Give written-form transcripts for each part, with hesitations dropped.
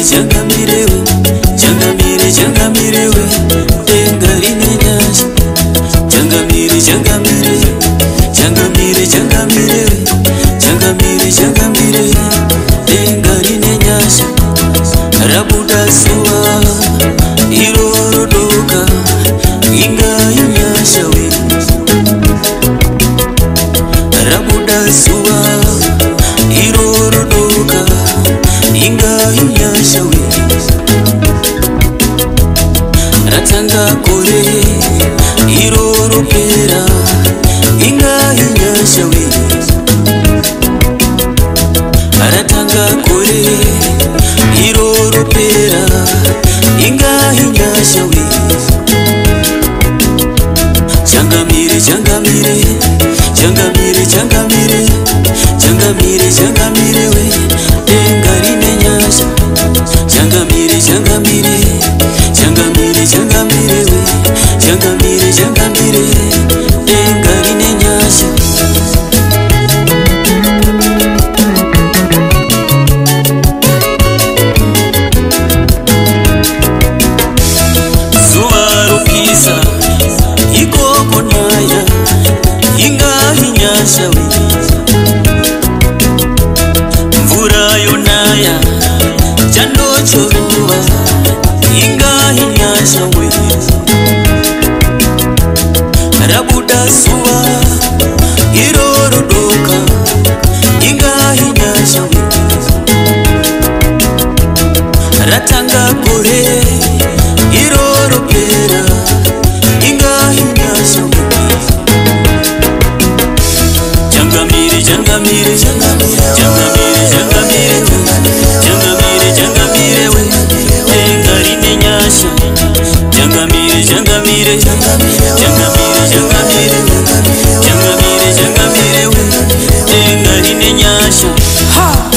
Changamirewe, changamire, changamirewe, dengarine nyasha. Changamire, changamire, changamire, changamirewe, changamire, changamire, dengarine nyasha. Rabuda suwa, irorodoka, inga inyasha we. Rabuda suwa, irorodoka, inga inyasha we. Ratanga kore, iroropera, inga inyasha we. Ratanga kore, iroropera, inga inyasha we. Changamire, changamire, changamire, changamire, changamire, changamire we, dengarine nyasha. Changamire, changamire, changamire, changamire we, changamire, changamire, dengarine nyasha. Zuwa rukisa, ikoko naya, inga inyasha we. Mvura yonaya, chando choruwa, inga inyasha we. Rabuda suwa, irorodoka, inga inyasha we. Ratanga kore, iroropera, inga inyasha we. Changamire, changamire, changamire, changamire we, changamire, changamire we, dengarine nyasha. Changamire, changamire, changamire, changamire we, changamire, changamire we, dengarine nyasha. Ha!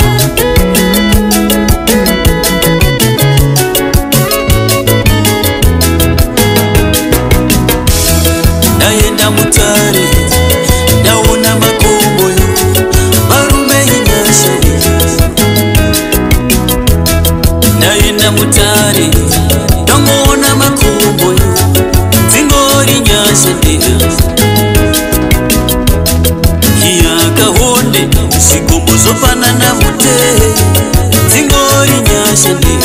Naenda mutare, naona makombo yo, marume inyasha we. Naenda mutare, naona makombo yo, zingori nyasha ndega. Hiya kahonde, sikombo zopana na mute, zingori nyasha ndega.